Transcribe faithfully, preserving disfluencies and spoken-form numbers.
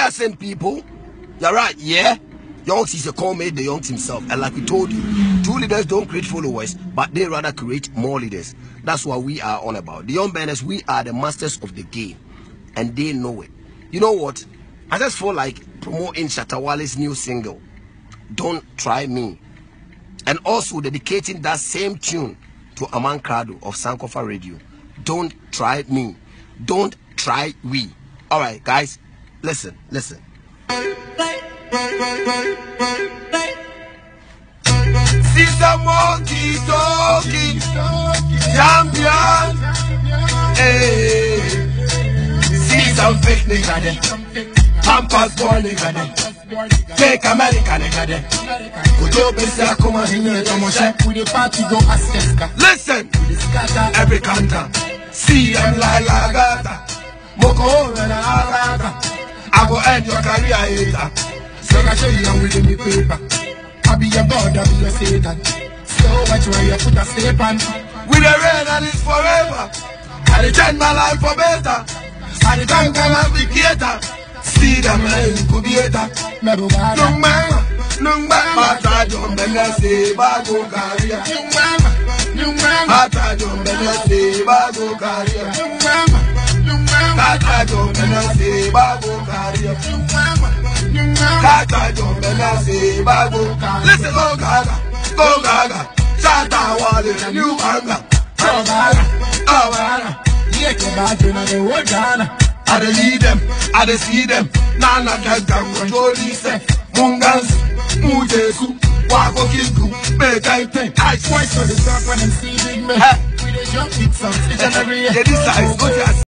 biasing people. You're right, yeah. Youngs is a call made the Youngs himself, and like we told you, true leaders don't create followers, but they rather create more leaders. That's what we are on about. The Young Burners, we are the masters of the game, and they know it. You know what? I just feel like promoting Shatta Wale's new single, Don't Try Me, and also dedicating that same tune to Aman Krado of Sankofa Radio. Don't try me, don't try we. All right, guys, listen, listen. See some monkey talking, champion. Hey, see some fake nigga there, Pampas boy nigga there, fake American nigga there. Listen, every counter, see them like Lagata, Moko and Alata. I will end your career hater. So I show you I'm reading the paper. I be your God, I be your Satan. So much where you put a step on. With the rain and it's forever. I change my life for better. I thank God I'm the creator. See them like incubator. Nung mama, nung mama. Mata jom bela se bago career. Nung mama, nung mama. Mata jom bela se bago career. Nung mama, nung mama. Mata jom bela se bago career. Nung mama. Listen, go Gaga, go Gaga, Shatta Wale, new banger. Go Gaga, go Gaga. Yeah, come back to the road, Ghana. I dey lead them, I dey see them. Nana can control this. Mungans, Mujesu, Wako Kiku, make I think. I swear to the top when I'm see big men. We dey jump with some, each and every year.